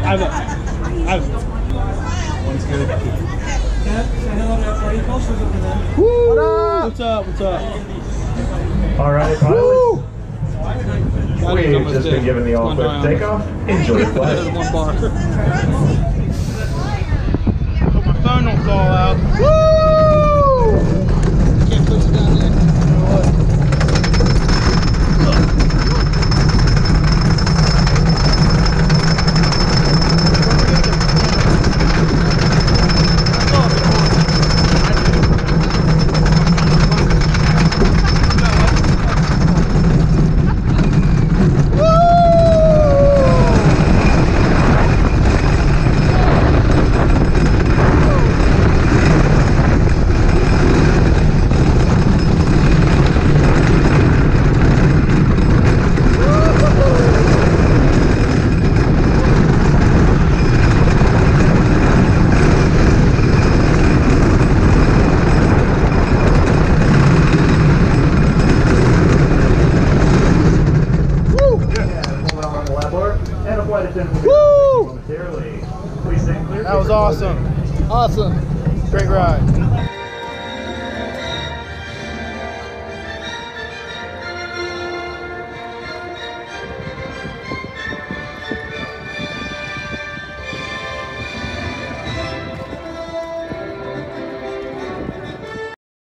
One's good. Woo! What up? What's up? What's up? All right, pilots. We've just been given the all-clear for takeoff. Enjoy your flight. One bar. Hope my phone don't fall out. Woo! Can't put it down there. Woo! That was awesome. Awesome. Great ride.